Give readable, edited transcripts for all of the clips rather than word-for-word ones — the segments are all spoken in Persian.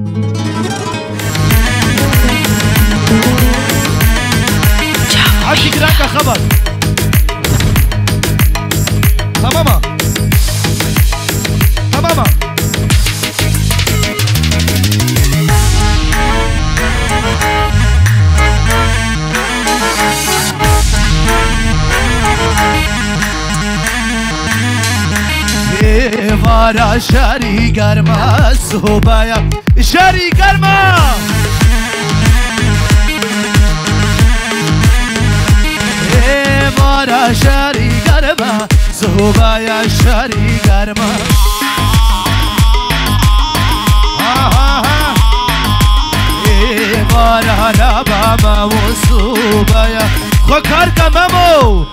عشي كراكة خبر تماما تماما وارا شری گرما صبایا شری گرما وارا شری گرما صبایا شری گرما وارا ربا و صبایا خو کار کممو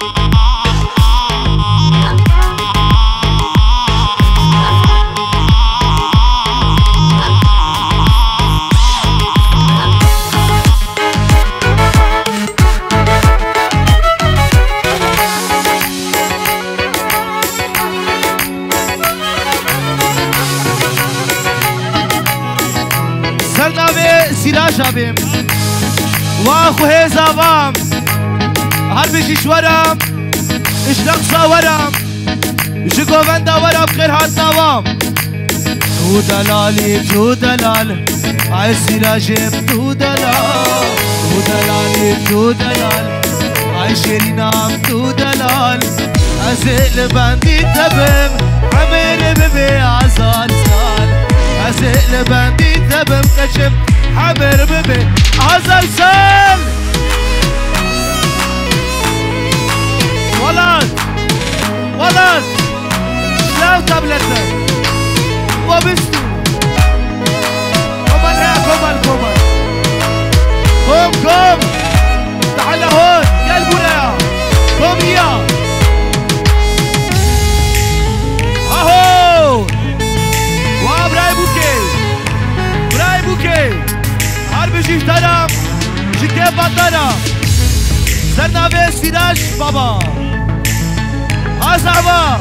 سراج بیم واخو هزاوام هر بشیش ورم اشرق ساورم شگووندا ورم خیر هات نوام تو دلالی تو دلال ای سراجم تو دلال تو دلالی تو دلال ای شیرینم تو دلال ازل بندی تبم عمر ببی عزال سال ازل بندی تبم قشم حمر ببي عزل سال ولد ولد شلاو تابلتك وبستو كمان يا كمان كمان قوم قوم تعال هون يا البرايا قوم يا اهو وابراي بوكي براي بوكي بشیش دارم شکه دارم سرنوه سیرش بابا آزاوا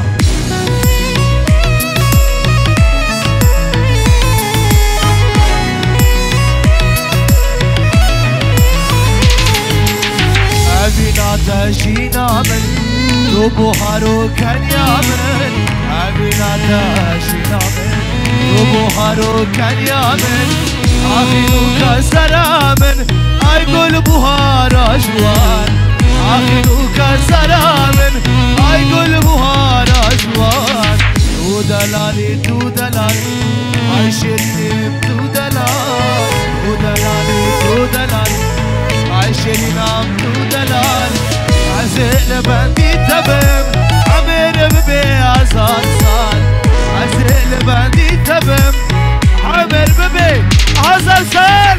اوینا تشینا من تو بوهارو کنیا من اوینا تشینا من تو بوهارو کنیا من آخینو کسرامن ای گل بوهار آجوان آخینو کسرامن ای گل بوهار آجوان تو دلالی تو دلال ای شیرینم تو دلال تو دلالی تو دلال ای شیرینم تو دلال ازل بندی تبم عمر ببی آزاد سال ازل بندی تبم عمر ببی آزال سال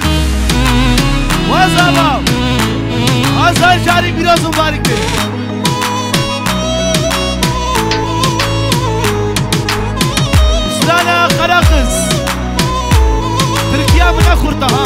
وزبا آزال جاری biraz mübarek değil İslana kara kız Türkiye buna kurtaha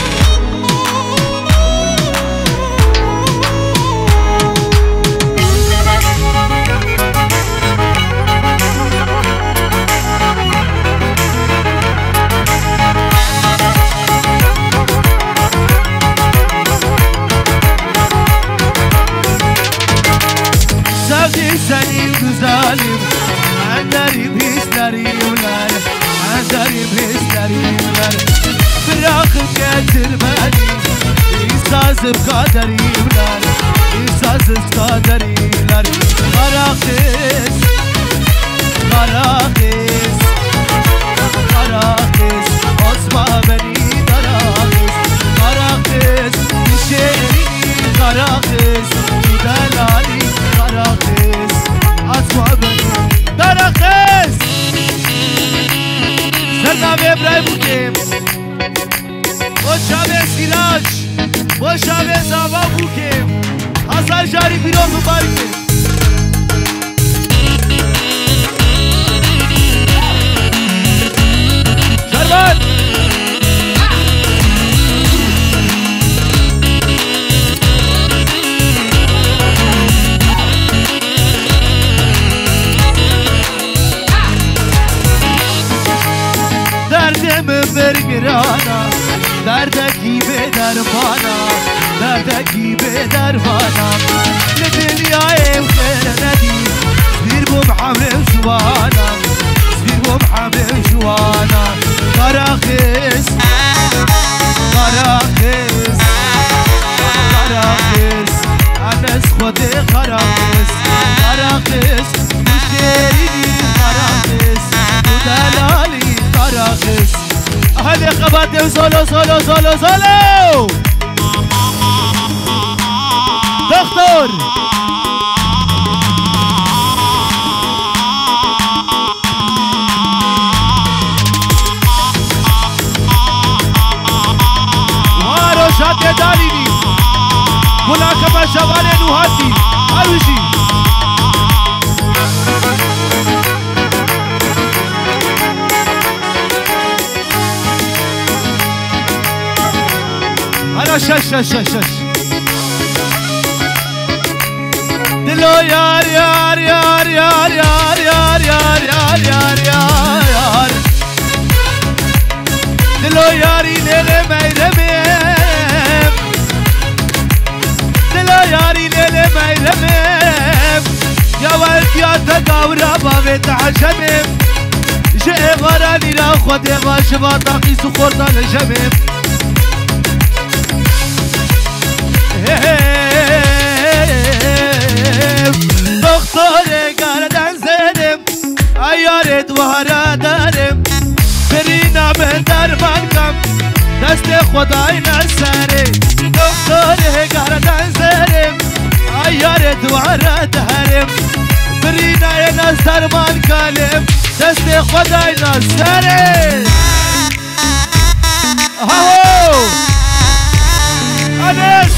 Senin güzelim Enderim hislerimler Enderim hislerimler Bırakıp getir beni İhsasım kaderimler İhsasız kaderimler Kara kız Kara kız Kara kız Osma beni kara kız Kara kız Şehrini kara kız Delali kara kız Asma beni kara kız Sername İbrahim Bukim Boşave Sirac Boşave Zava Bukim Hasan Jari Biraz Mübarek Şerban Derdimi bir gün برانا دردکی به دربانا دردکی به دربانا لدنیایم خیر ندی سبیر بوم حمل شوانا سبیر بوم حمل شوانا قراخس قراخس قراخس انس خودی قراخس قراخس مشتری قراخس ودلالی قراخس اهل قباده سولو سولو سولو سولو دكتور وارو شاد داليني ملاكمة شوال نوهاتي هاروشي انا شش دلو يار يار يار يار يار يار يار يار يار يار دلو ياري ليلة ميرمم دلو ياري ليلة ميرمم يا ولد يا تقاورا بابي تعجبم جئ غراني لا خدي غاشبا طاقي سخورتا لجمم دكتور قردن زدم عیارت وهره دارم برینا به درمان کم دست خدای نسره دکتر قردن زدم عیارت وهره دارم برینا نس درمان کلم دست خدای نسره هاو انس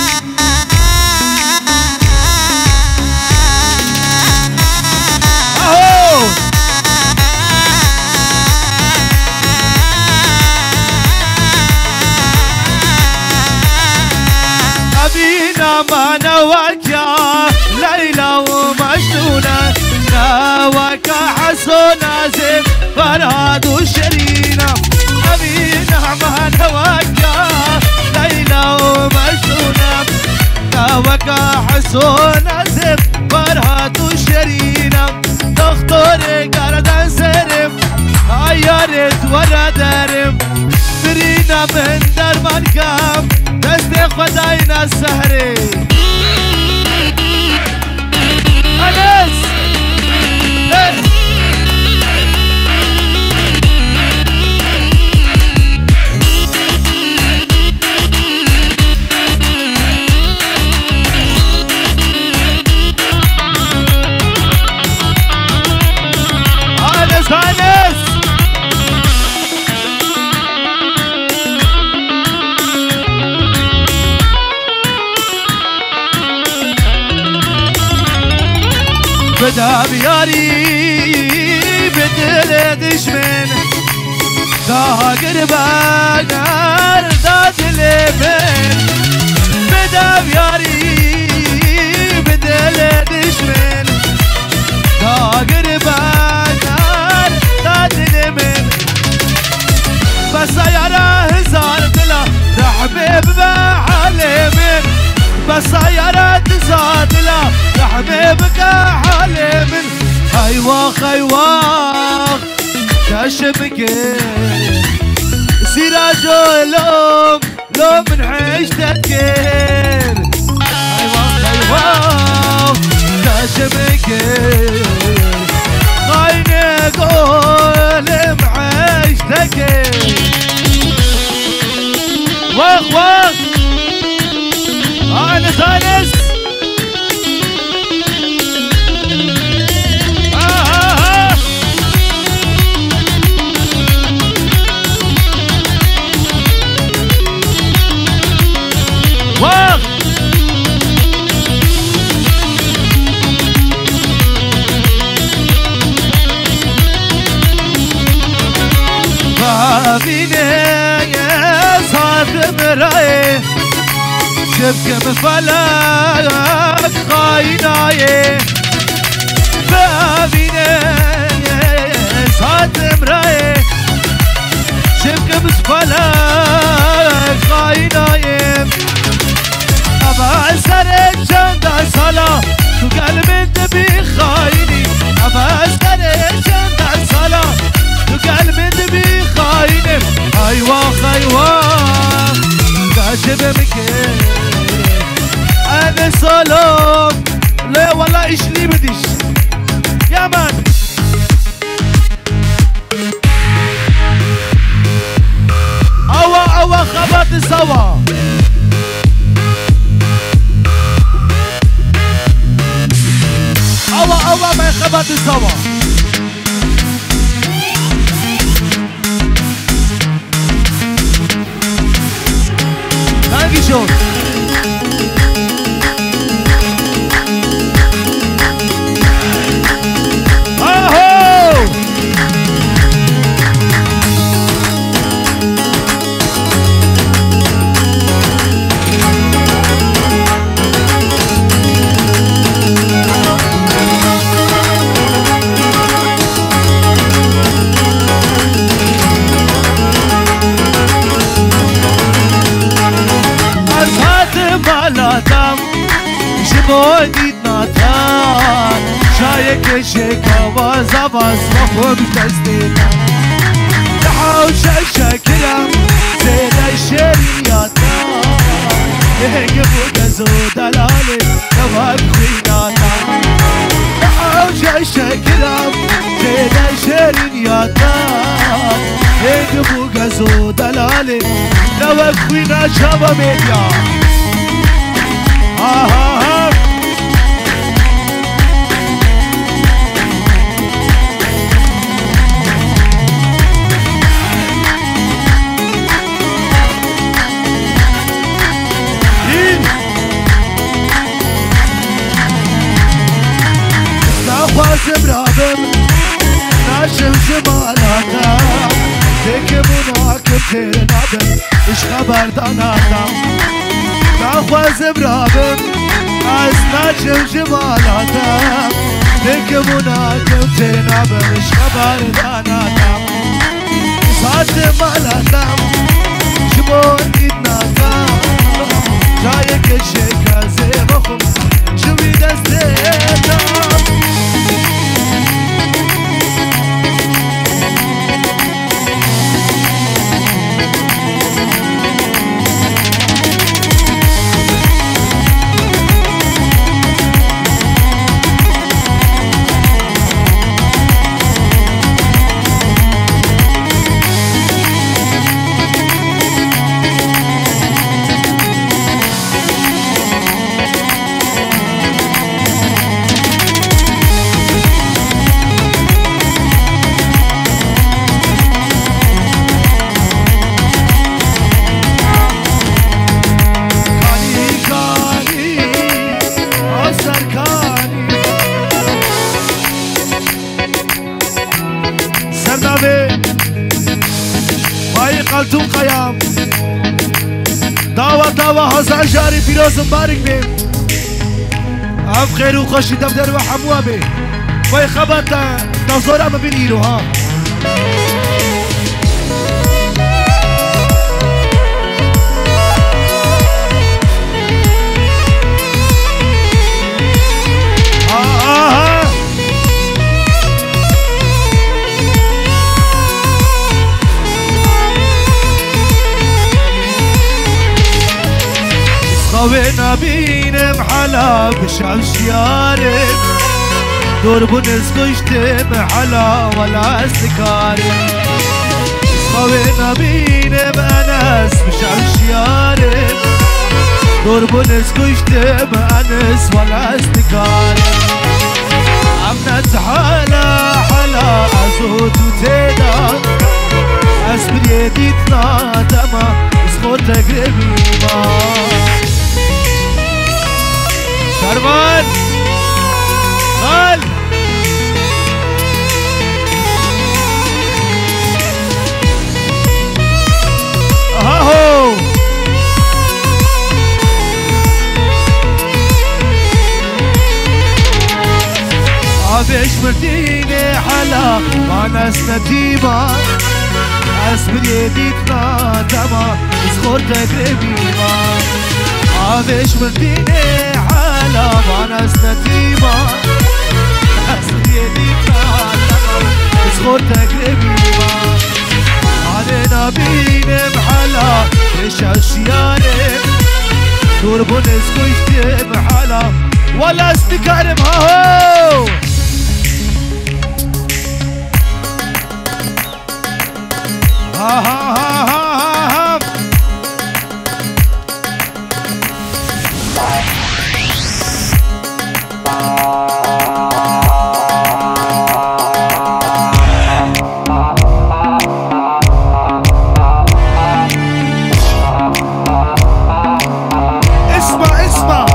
ما نواك يا ليلى ومجنونة نواك حسونة زين فرهاد وشرينة أمينة ما نواك يا ليلى ومجنونة نواك حسونة زين فرهاد وشرينة دكتور قردن سرم عيارت ورا درم برينا من درمان كام دست خداینا سهره انس بدا بياري بدل دشمن دا قربان داد لبن بدا بياري بدل دشمن دا قربان داد لبن بس يرى هزار دلا رحبيب بعلمن بس يرى هزار دلا حبيبك حليمن خيواخ خيواخ كشبك سراجو لوم من عيشتك خيواخ خيواخ كشبك غايني قول معيشتك واخ واخ انا ثالث شبك مفلك خايناي بابيني صاد مراي شبك مسفلك خاينايم أبا أسرك جندا صلاة تو قلب انت بخايني أبا أسرك جندا صلاة تو قلب انت بخايني أيوة كاشب مكين أنا سلام لا والله إيش لي بديش يا مان أوا خبط سوا أوا ما خبط سوا Danke schön. بودید ناتان شای کشک آواز مخوب دستیدم دحاوش شکلم زیده شریعتان هنگ بود ازو دلالی نواب خویناتان دحاوش شکلم زیده شریعتان هنگ بود ازو دلالی نواب خوینا شبا میدیا نخواسم رابم نشم جمالاتم تکمون حاکم تیر نابم اش خبر داناتم نخواسم رابم از نشم جمالاتم تکمون حاکم تیر نابم اش خبر داناتم ساعت مالاتم شبون ایدناتم جای کشک ازی بخم شوی دستیتم قلتون قیام داوا هزار جاری پیروز مبارک بیم اف خیر و خوشی دفتر و حموه بی وی خبت نظاره ما بین ایرو ها نبینم حالا بشعش یارم دور بنز کشتم حالا ولا استکارم خواه نبینم انس بشعش یارم دور بنز کشتم انس ولا استکارم عمنت حالا ازود و تیدان اسبری دیتنا دما اسخور تقربی ما شرمان خال اهو عابش مرديني حلا مع ناس نديمة دست بريديتنا تما سخورتك ربيما عادش من ديني حالا معنا سنتيما دست بريديتنا تما سخورتك ربيما علينا بين محلا ايش اشياني تربو نسكو يشتي محلا ولا استكرم هاهو ها ها ها ها ها اسمع اسمع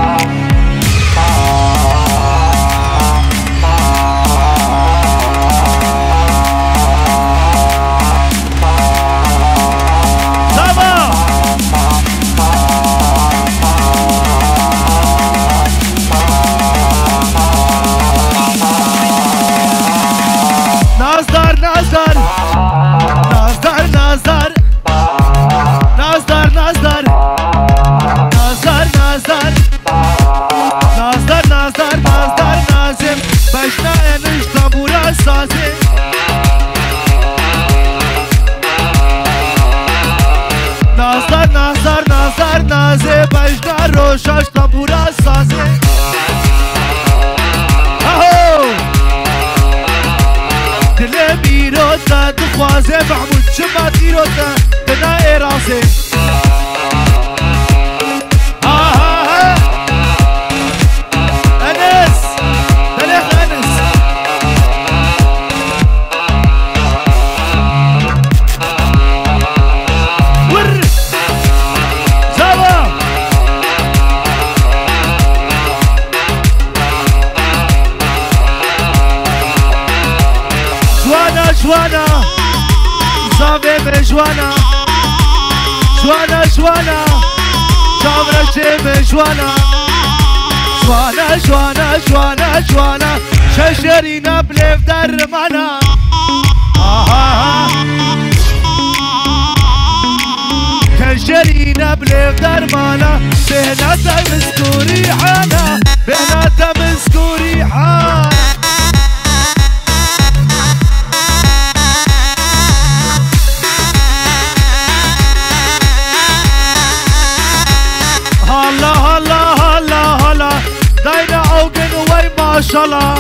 نازه بجنا روشاش تنبورا سازه اهو دل میرو تا دخوازه محمود شما تیرو تا بنا ایرازه انس دلخ انس جوانا زاوية جوانا جوانا جوانا شامرة شيم جوانا جوانا جوانا جوانا جوانا شجرينا بليف در معنا شجرينا بليف در معنا بهناتا مسكوري حانا بهناتا مسكوري حانا هلا هلا هلا هلا داينا اوجن وي ما شاء الله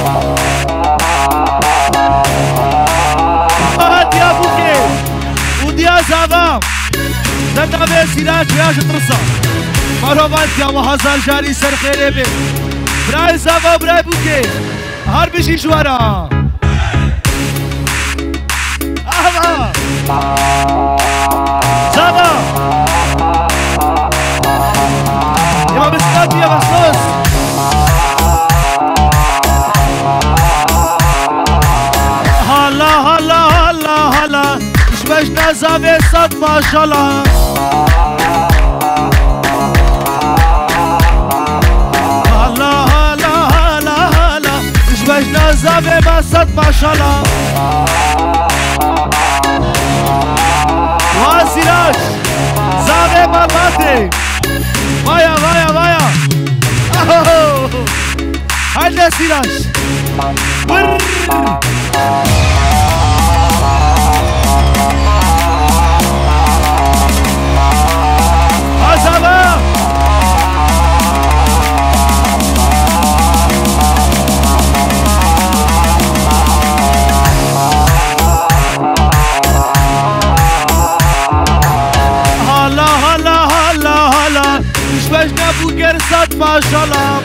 هات يا بوكي وديا زعما دنا بسيراج وياش ترصا مرحبا يا وهزال جاري سر خيري بي براي زعما براي بوكي هر بشي شوارا احمد زعما يا بسكات يا بسوس هلا هلا هلا هلا شبشنا زاوية صد ما شاء الله هلا هلا هلا هلا شبشنا زاوية ما صد ما شاء الله واسيراج زاوية ما ماتي Vaya, vaya, vaya. Oh, hadi Siraç. Azama. Hala hala hala hala. بجنا بوگر صد ماشالله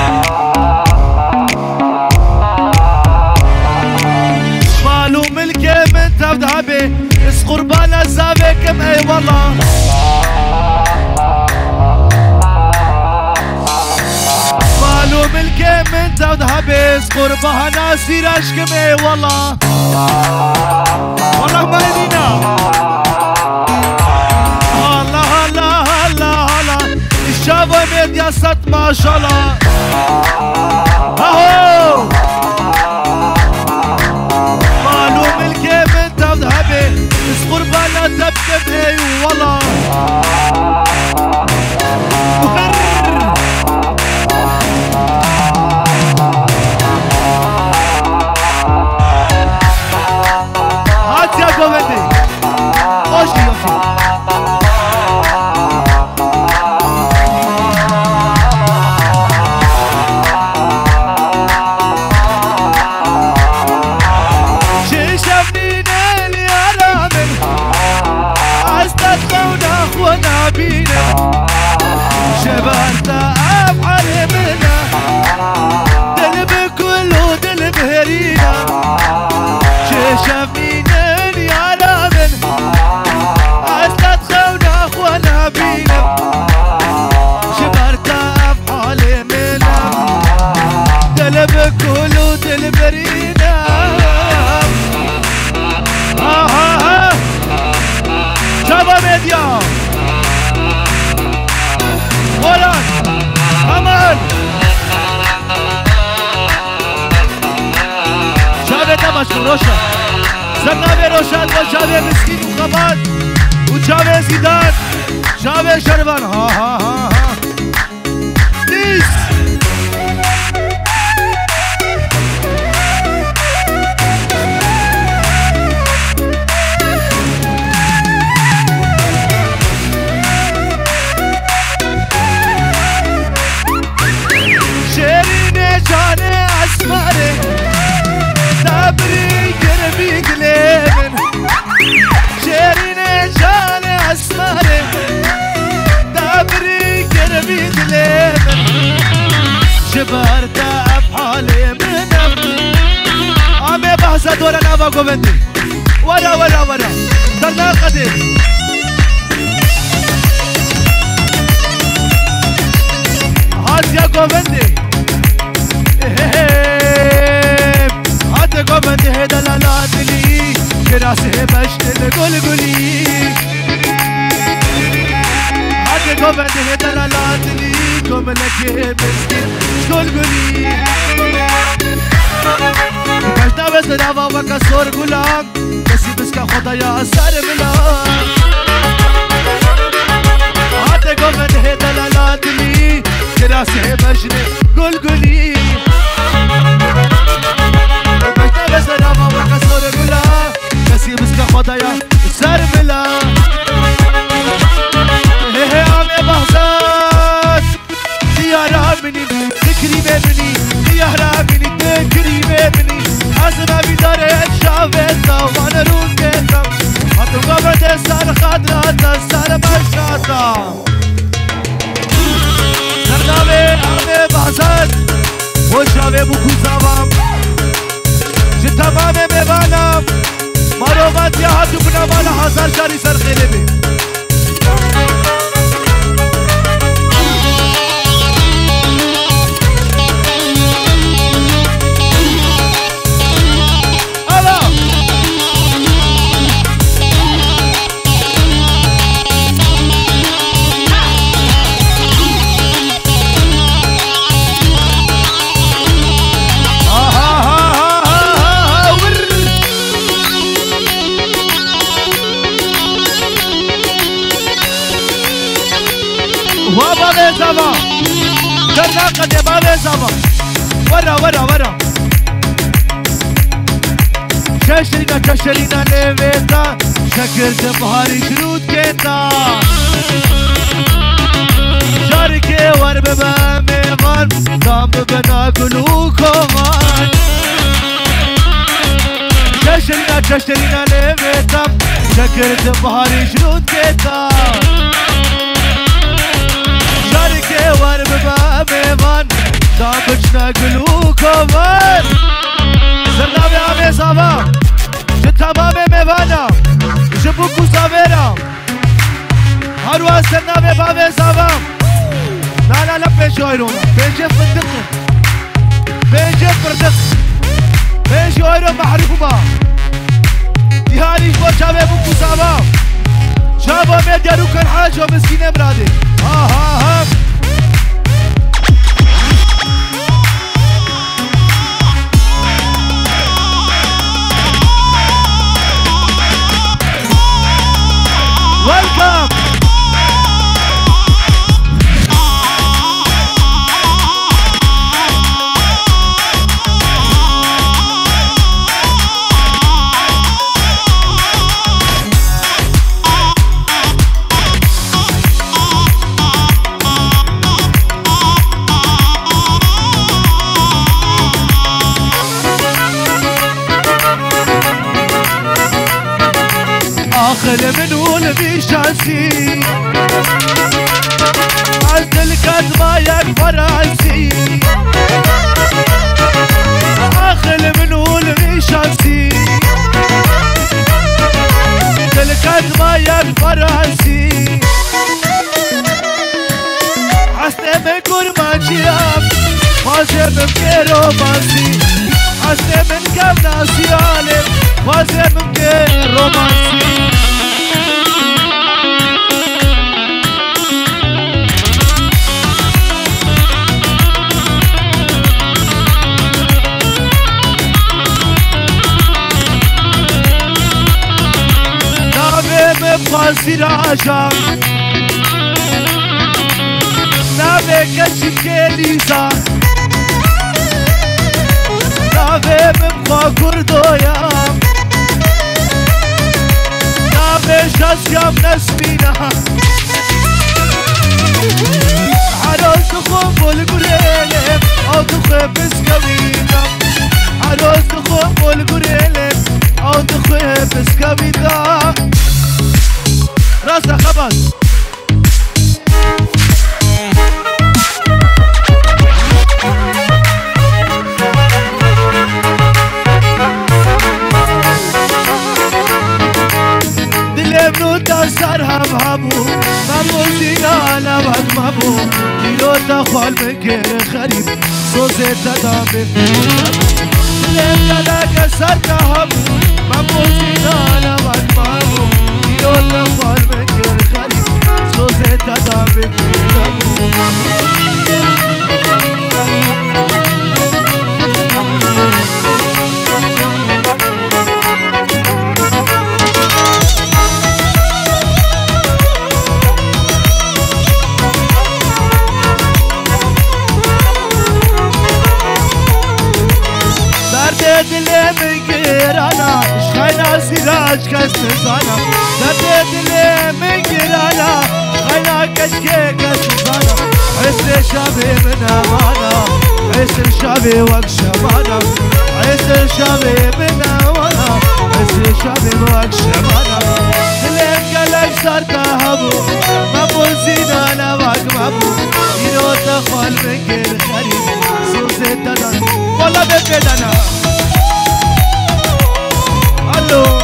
مالو ملكي من تبدعبي اس قربان الزابي كم اي والله مالو ملكي من تبدعبي اس قربان سيراش كم اي والله والله ما يدينا شابه ميديا ست ما شاء الله اهو معلوم الكيف انت بذهبي اي والله هات يا جوفندي خوشي يوسي شبرتا أفعل منا دلب كله دلب هرينا شافني ناني على من أسلت خونا أخوانا بينا شبرتا أفعل منا دلب كله دلب هرينا شبا ميديا ولد أمان شابه دمشق روشن زنابه روشن و شابه مسکین و خبات و شابه زیدان شابه شربان ها ها ها ها نیست دبري قربي قليبن شيرين جاني اسمري دبري قربي قليبن جبرت افحالي منم عمي بحثة دورا نافا جوفندي ورا ورا ورا درنا قديم هات يا جوفندي جوفندي هيدا لالاتلي كراسي بشتل قلقلي هاد جوفندي هيدا لالاتلي كملكي مسكين قلقلي كشتا بس دافا وكسور قلام بسي بسكا خدايا أسار ملام هاد جوفندي هيدا لالاتلي كراسي بشتل قلقلي بس دافا وكسور قلام بسي بسكا خدايا أسار ملام هي عمي بحثات ديارة مني ذكري بابني ديارة مني ذكري بابني حسنا بداري شافتا وانا رون بيتا هاتو قبرت سار خدراتا سار مشاتا سردابي عمي بحثات وشابي بوكو زوام تمام میبانم مروت یا هاتو کنم والا هزار شاری سر خیلی بی وابا زما درنا قد بابا زما ورا ورا ورا ششرينا نيفيتا شكرت بهاري شروط كيتا شاركي ورب باميغان دام بنا كلو كومان ششرينا نيفيتا شكرت بهاري شروط كيتا شاركي ورب باميغان دام بنا كلو كومان زرنابي عمي صافا تمام میوانم جبوکو زاورم هر واسه نامه باوی زاوام لا پیش آیرون پیش فندق پیش فردق پیش آیرون محروبا دیهانیش با چاوه بوکو زاوام شابا میدیارو کن حاج و مسکین امراده ها ها ها ويلكم. آخر منول بشانسي عزل الكتبة يكبر عزي. آخر منول بشانسي عزل الكتبة يكبر عزي. حسني من كرمانجيام فازي من كيرومانسي. حسني من كم ناسي عالم فازي من كيرومانسي. سراجا نابي كشك ليزا نابي مبقى كردويا نابي شاسيا منسمينا عروس تخوم بالقريلم او تخوم بسكوينا. عروس تخوم بالقريلم او تخوم بسكوينا. راسها خبز دلم نو تسر هم همو ممو زینا نوک ممو دیلو تخوال مکر خریب سوزه تدام دلم نلک سر که همو ممو زینا نوک ممو دیلو تخوال مکر خریب سوزه تدام دل من گرانا خینا سراج کس زانا. دل من گرانا خینا کشک کس زانا. عسل شابه من امانا عسل شابه وقت شمانا. عسل شابه من امانا عسل شابه وقت شمانا. دلم گلک سرتا همو ممو زینا نوک ممو ایرو تخوال مگر خرید سوزه تدن والا بپیدنا. Hello.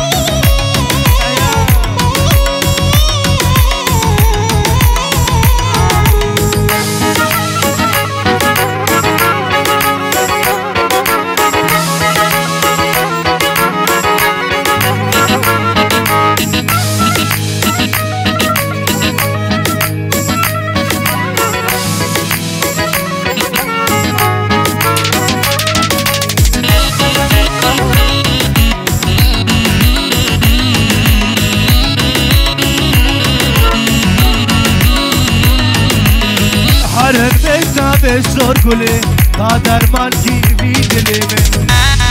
هر بیتا به زور گله تا درمان کی بی دلی من.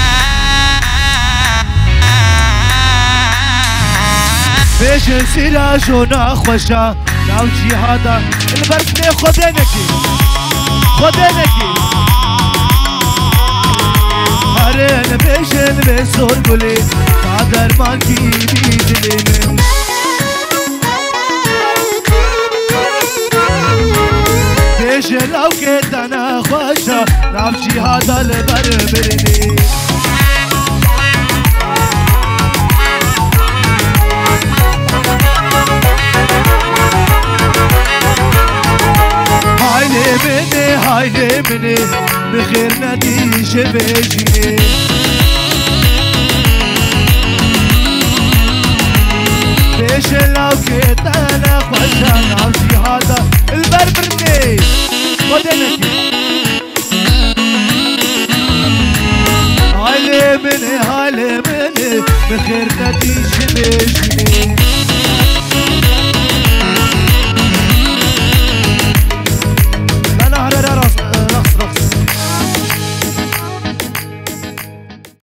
پیش سراج و نخوشا ناو جهادا البرسنه خوده نکی خوده نکی. هر بیشن به زور گله تا درمان کی بی دلی من. لو كنت انا خوشة نمشي هذا البربرني. هاي مني بخير نتيجة بيجيني. ليش لو كنت